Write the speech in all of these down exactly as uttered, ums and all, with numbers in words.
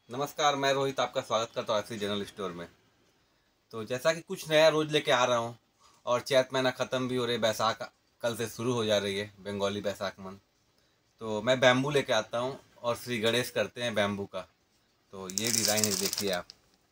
नमस्कार, मैं रोहित आपका स्वागत करता हूँ ऐसी जनरल स्टोर में। तो जैसा कि कुछ नया रोज़ लेके आ रहा हूँ और चैत महीना ख़त्म भी हो रही है, बैसाख कल से शुरू हो जा रही है, बंगाली बैसाख मंथ। तो मैं बैम्बू लेके आता हूँ और श्री गणेश करते हैं बैम्बू का। तो ये डिज़ाइन है, देखिए आप,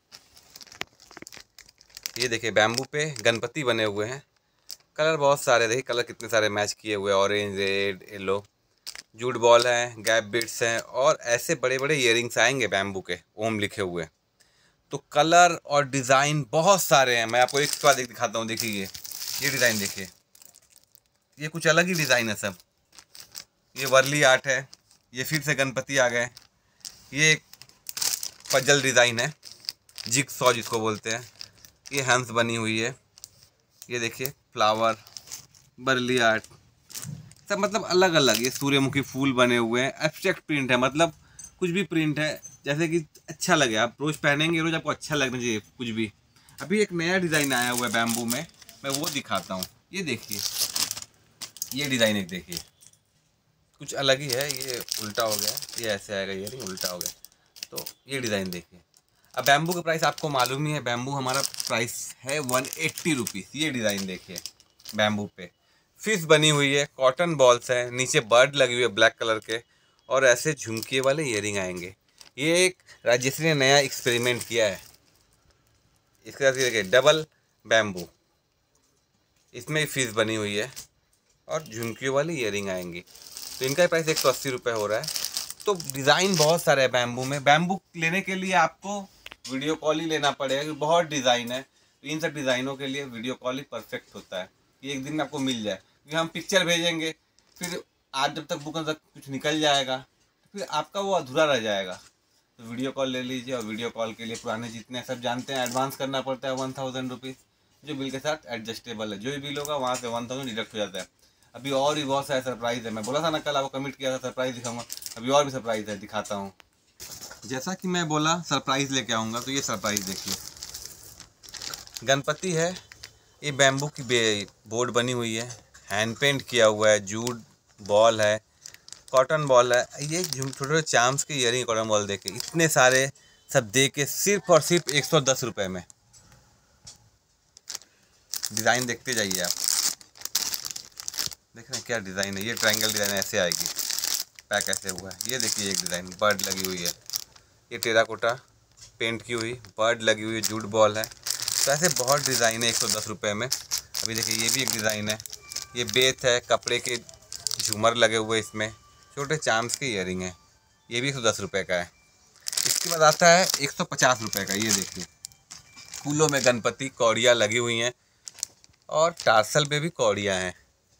ये देखिए बैम्बू पे गणपति बने हुए हैं। कलर बहुत सारे, देखिए कलर कितने सारे मैच किए हुए हैं, orange, red, yellow. Jute ball है, गैप बिट्स हैं और ऐसे बड़े बड़े इयरिंग्स आएंगे बैम्बू के, ओम लिखे हुए। तो कलर और डिज़ाइन बहुत सारे हैं। मैं आपको एक के बाद एक दिखाता हूँ। देखिए ये ये डिज़ाइन देखिए, ये कुछ अलग ही डिज़ाइन है सब। ये वर्ली आर्ट है, ये फिर से गणपति आ गए। ये एक पजल डिज़ाइन है, जिग सॉ जिसको बोलते हैं। ये हंस बनी हुई है। ये देखिए फ्लावर, वर्ली आर्ट, सब मतलब अलग अलग। ये सूर्यमुखी फूल बने हुए हैं, एब्स्ट्रैक्ट प्रिंट है, मतलब कुछ भी प्रिंट है जैसे कि अच्छा लगे। आप रोज़ पहनेंगे, रोज़ आपको अच्छा लगना चाहिए कुछ भी। अभी एक नया डिज़ाइन आया हुआ है बैम्बू में, मैं वो दिखाता हूँ। ये देखिए, ये डिज़ाइन एक देखिए, कुछ अलग ही है। ये उल्टा हो गया, ये ऐसे आएगा, ये नहीं उल्टा हो गया। तो ये डिज़ाइन देखिए। अब बैम्बू का प्राइस आपको मालूम ही है, बैम्बू हमारा प्राइस है वन एट्टी रुपीज़। ये डिज़ाइन देखिए, बैम्बू पे फिश बनी हुई है, कॉटन बॉल्स हैं, नीचे बर्ड लगी हुई है ब्लैक कलर के, और ऐसे झुमके वाले ईयरिंग आएंगे। ये एक राजश्री ने नया एक्सपेरिमेंट किया है। इसके साथ ये देखिए डबल बैम्बू, इसमें फिश बनी हुई है और झुमकी वाली ईयरिंग आएंगी। तो इनका प्राइस एक सौ अस्सी रुपये हो रहा है। तो डिज़ाइन बहुत सारे हैं बैम्बू में। बैम्बू लेने के लिए आपको वीडियो कॉल ही लेना पड़ेगा क्योंकि बहुत डिज़ाइन है। तो इन सब डिज़ाइनों के लिए वीडियो कॉल ही परफेक्ट होता है कि एक दिन में आपको मिल जाए, क्योंकि हम पिक्चर भेजेंगे, फिर आज जब तक बुक तक कुछ निकल जाएगा तो फिर आपका वो अधूरा रह जाएगा। तो वीडियो कॉल ले लीजिए, और वीडियो कॉल के लिए पुराने जितने सब जानते हैं, एडवांस करना पड़ता है वन थाउजेंड रुपीज़, जो बिल के साथ एडजस्टेबल है। जो भी बिल होगा वहाँ से वन थाउजेंड डिडक्ट हो जाता है। अभी और भी बहुत सारे सरप्राइज़ है। मैं बोला था ना कल आपको कमिट किया था सरप्राइज़ दिखाऊंगा, अभी और भी सरप्राइज़ है, दिखाता हूँ। जैसा कि मैं बोला सरप्राइज़ लेके आऊँगा, तो ये सरप्राइज़ देखिए, गणपति है। ये बैम्बू की बोर्ड बनी हुई है, हैंड पेंट किया हुआ है, जूट बॉल है, कॉटन बॉल है। ये छोटे छोटे चाम्स के ईयरिंग कॉटन बॉल देखे, इतने सारे सब दे के सिर्फ और सिर्फ एक सौ दस रुपये में। डिज़ाइन देखते जाइए आप, देख रहे हैं क्या डिज़ाइन है। ये ट्रायंगल डिज़ाइन ऐसे आएगी, पैक ऐसे हुआ है। ये देखिए एक डिज़ाइन बर्ड लगी हुई है, ये टेराकोटा पेंट की हुई बर्ड लगी हुई है, जूट बॉल है। तो ऐसे बहुत डिज़ाइन है एक सौ दस रुपये में। अभी देखिए ये भी एक डिज़ाइन है, ये बेत है, कपड़े के झूमर लगे हुए, इसमें छोटे चाम्स के ईयरिंग है, ये भी एक सौ दस रुपये का है। इसके बाद आता है एक सौ पचास रुपये का। ये देखिए फूलों में गणपति, कौड़ियाँ लगी हुई हैं और टार्सल पे भी कौड़ियाँ हैं।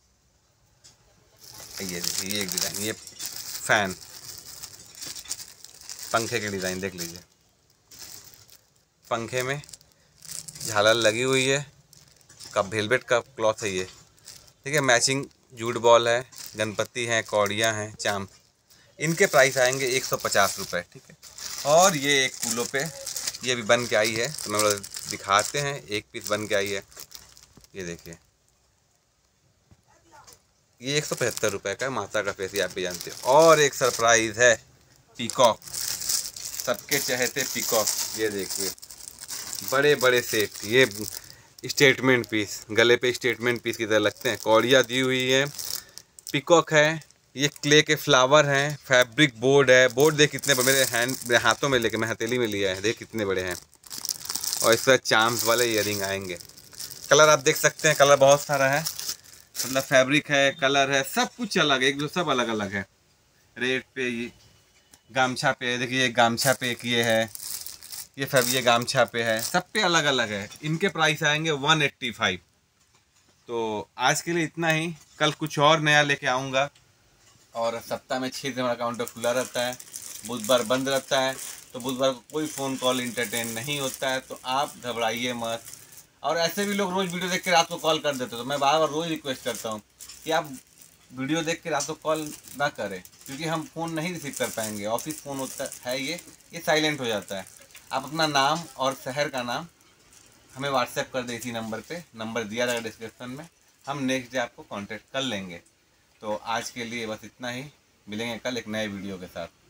ये देखिए ये एक डिज़ाइन, ये फैन पंखे के डिज़ाइन देख लीजिए, पंखे में झालर लगी हुई है, कब वेलवेट का क्लॉथ है ये, ठीक है। मैचिंग जूट बॉल है, गणपति हैं, कौड़ियाँ हैं, चाम। इनके प्राइस आएंगे एक सौ पचास रुपये, ठीक है। और ये एक फूलों पे ये भी बन के आई है, तो मैं बोला दिखाते हैं। एक पीस बन के आई है, ये देखिए, ये एक सौ पचहत्तर रुपये का है। माता का फेस, ये आप भी जानते हो। और एक सरप्राइज़ है, पीकॉक, सबके चहेते पीकॉक। ये देखिए बड़े बड़े सेट, ये स्टेटमेंट पीस, गले पे स्टेटमेंट पीस की तरह लगते हैं। कौड़ियाँ दी हुई है, पीकॉक है, ये क्ले के फ्लावर हैं, फैब्रिक बोर्ड है। बोर्ड देख कितने बड़े, मेरे हैंड मेरे हाथों में लेके मैं हथेली में लिया है, देख कितने बड़े हैं। और इस तरह चाम्स वाले ईयरिंग आएंगे। कलर आप देख सकते हैं, कलर बहुत सारा है, मतलब फैब्रिक है, कलर है, सब कुछ अलग है, एक दो सब अलग अलग है। रेट पे ये गामछा पे, देखिए ये गामछा पे एक ये है, ये फैब ये गामछा पे है, सब पे अलग अलग है। इनके प्राइस आएंगे वन एट्टी फाइव। तो आज के लिए इतना ही, कल कुछ और नया लेके आऊँगा। और सप्ताह में छः दिन हमारा काउंटर खुला रहता है, बुधवार बंद रहता है। तो बुधवार को कोई फ़ोन कॉल इंटरटेन नहीं होता है, तो आप घबराइए मत। और ऐसे भी लोग रोज़ वीडियो देख के रात को कॉल कर देते, तो मैं बार बार रोज़ रिक्वेस्ट करता हूँ कि आप वीडियो देख के रात को कॉल ना करें, क्योंकि हम फ़ोन नहीं रिसीव कर पाएंगे। ऑफिस फ़ोन होता है, ये ये साइलेंट हो जाता है। आप अपना नाम और शहर का नाम हमें व्हाट्सएप कर दें इसी नंबर पे, नंबर दिया रहेगा डिस्क्रिप्शन में, हम नेक्स्ट डे आपको कांटेक्ट कर लेंगे। तो आज के लिए बस इतना ही, मिलेंगे कल एक नए वीडियो के साथ।